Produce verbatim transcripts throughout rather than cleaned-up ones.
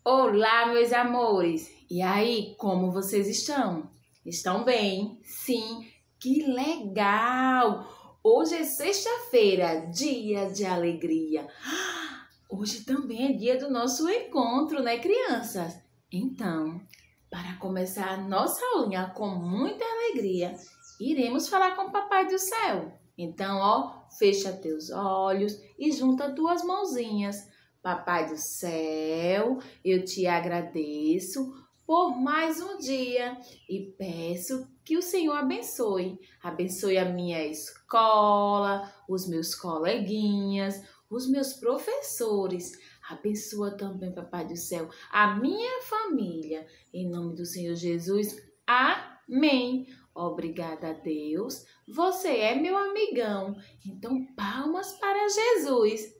Olá, meus amores! E aí, como vocês estão? Estão bem? Sim, que legal! Hoje é sexta-feira, dia de alegria. Hoje também é dia do nosso encontro, né, crianças? Então, para começar a nossa aulinha com muita alegria, iremos falar com o Papai do Céu. Então, ó, fecha teus olhos e junta tuas mãozinhas. Papai do Céu, eu te agradeço por mais um dia e peço que o Senhor abençoe. Abençoe a minha escola, os meus coleguinhas, os meus professores. Abençoa também, Papai do Céu, a minha família. Em nome do Senhor Jesus, amém. Obrigada a Deus, você é meu amigão. Então, palmas para Jesus.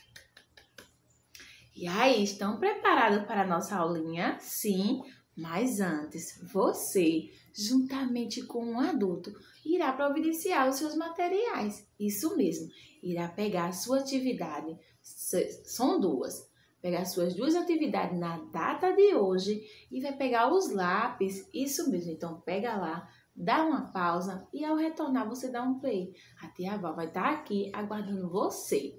E aí, estão preparados para a nossa aulinha? Sim, mas antes, você, juntamente com um adulto, irá providenciar os seus materiais. Isso mesmo, irá pegar a sua atividade, são duas. Pegar suas duas atividades na data de hoje e vai pegar os lápis, isso mesmo. Então, pega lá, dá uma pausa e ao retornar você dá um play. A tia Val vai estar aqui aguardando você.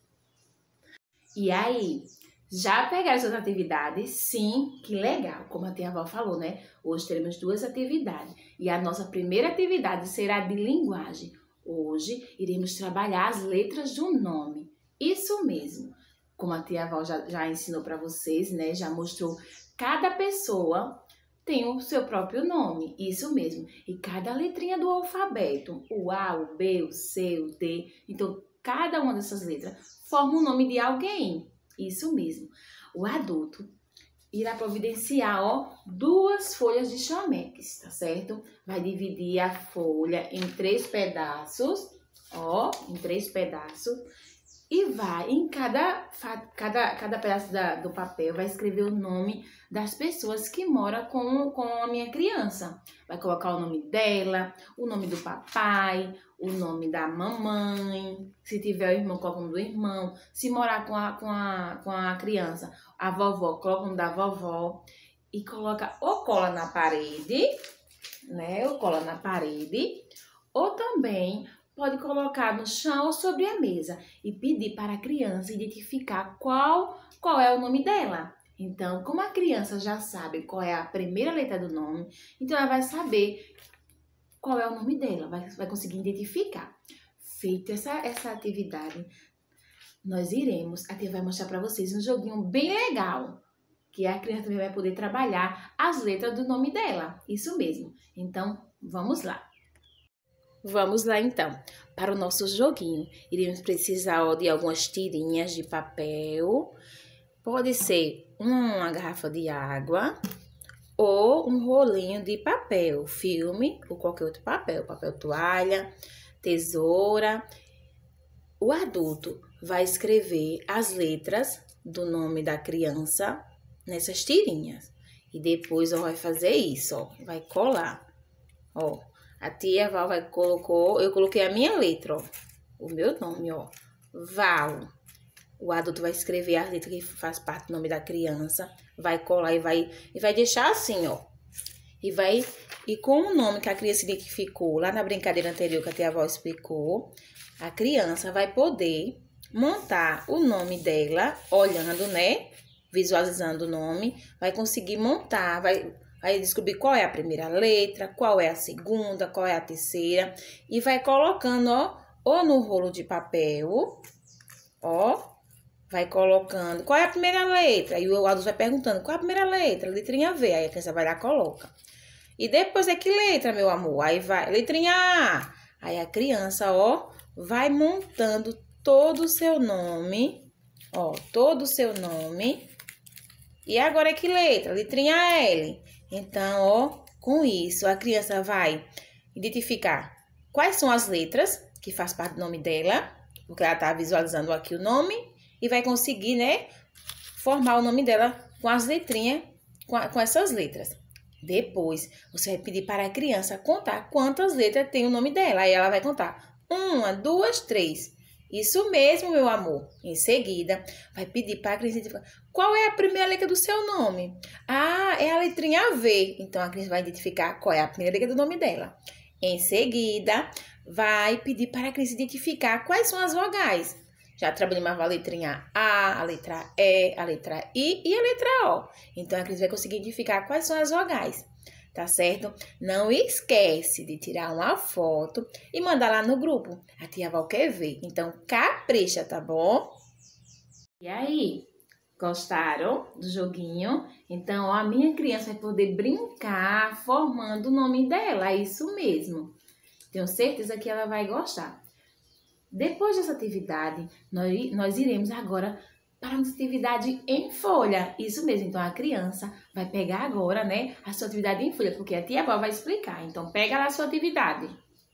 E aí, já pegaram suas atividades? Sim, que legal. Como a tia Val falou, né? Hoje teremos duas atividades. E a nossa primeira atividade será de linguagem. Hoje iremos trabalhar as letras do nome. Isso mesmo. Como a tia Val já, já ensinou para vocês, né? Já mostrou, cada pessoa tem o seu próprio nome. Isso mesmo. E cada letrinha do alfabeto, o A, o B, o C, o D. Então, cada uma dessas letras forma o nome de alguém. Isso mesmo. O adulto irá providenciar, ó, duas folhas de chamex, tá certo? Vai dividir a folha em três pedaços, ó, em três pedaços. E vai, em cada, cada, cada pedaço da, do papel, vai escrever o nome das pessoas que moram com, com a minha criança. Vai colocar o nome dela, o nome do papai, o nome da mamãe. Se tiver o irmão, coloca o nome do irmão. Se morar com a, com a, com a criança, a vovó, coloca o nome da vovó. E coloca ou cola na parede, né? Ou cola na parede, ou também pode colocar no chão ou sobre a mesa e pedir para a criança identificar qual, qual é o nome dela. Então, como a criança já sabe qual é a primeira letra do nome, então ela vai saber qual é o nome dela, vai, vai conseguir identificar. Feita essa, essa atividade, nós iremos, a tia vai mostrar para vocês um joguinho bem legal, que a criança também vai poder trabalhar as letras do nome dela. Isso mesmo. Então, vamos lá. Vamos lá, então, para o nosso joguinho. Iremos precisar, ó, de algumas tirinhas de papel. Pode ser uma garrafa de água ou um rolinho de papel, filme ou qualquer outro papel. Papel toalha, tesoura. O adulto vai escrever as letras do nome da criança nessas tirinhas. E depois, ó, vai fazer isso, ó. Vai colar, ó. A tia Val vai, colocou, eu coloquei a minha letra, ó, o meu nome, ó, Val. O adulto vai escrever a letra que faz parte do nome da criança, vai colar e vai, e vai deixar assim, ó. E vai, e com o nome que a criança identificou, lá na brincadeira anterior que a tia Val explicou, a criança vai poder montar o nome dela, olhando, né, visualizando o nome, vai conseguir montar, vai... Vai descobrir qual é a primeira letra, qual é a segunda, qual é a terceira. E vai colocando, ó, ou no rolo de papel, ó. Vai colocando, qual é a primeira letra? E o adulto vai perguntando, qual é a primeira letra? Letrinha V. Aí a criança vai lá e coloca. E depois é que letra, meu amor? Aí vai, letrinha A. Aí a criança, ó, vai montando todo o seu nome, ó, todo o seu nome. E agora é que letra? Letrinha L. Então, ó, com isso, a criança vai identificar quais são as letras que faz parte do nome dela, porque ela tá visualizando aqui o nome, e vai conseguir, né, formar o nome dela com as letrinhas, com, a, com essas letras. Depois, você vai pedir para a criança contar quantas letras tem o nome dela. Aí ela vai contar uma, duas, três. Isso mesmo, meu amor. Em seguida, vai pedir para a criança identificar qual é a primeira letra do seu nome. Ah, é a letrinha V. Então, a criança vai identificar qual é a primeira letra do nome dela. Em seguida, vai pedir para a criança identificar quais são as vogais. Já trabalhamos a letrinha A, a letra E, a letra I e a letra O. Então, a criança vai conseguir identificar quais são as vogais. Tá certo? Não esquece de tirar uma foto e mandar lá no grupo. A tia Val quer ver. Então, capricha, tá bom? E aí, gostaram do joguinho? Então, ó, a minha criança vai poder brincar formando o nome dela. É isso mesmo. Tenho certeza que ela vai gostar. Depois dessa atividade, nós, nós iremos agora para uma atividade em folha. Isso mesmo, então a criança vai pegar agora, né, a sua atividade em folha, porque a tia Val vai explicar. Então, pega lá a sua atividade.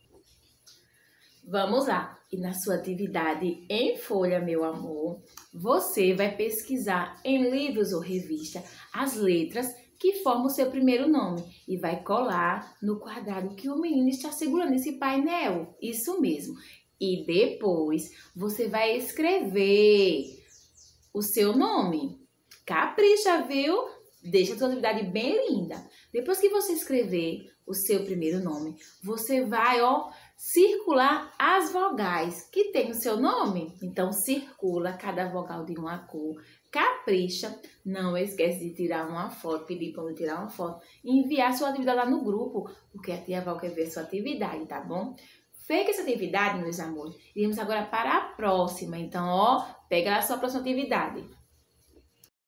Vamos lá. E na sua atividade em folha, meu amor, você vai pesquisar em livros ou revista as letras que formam o seu primeiro nome e vai colar no quadrado que o menino está segurando esse painel. Isso mesmo. E depois você vai escrever o seu nome. Capricha, viu? Deixa a sua atividade bem linda. Depois que você escrever o seu primeiro nome, você vai, ó, circular as vogais que tem o seu nome. Então, circula cada vogal de uma cor. Capricha. Não esquece de tirar uma foto, pedir para eu tirar uma foto e enviar sua atividade lá no grupo, porque a tia Val quer ver sua atividade, tá bom? Feita essa atividade, meus amores, iremos agora para a próxima. Então, ó, pega a sua próxima atividade.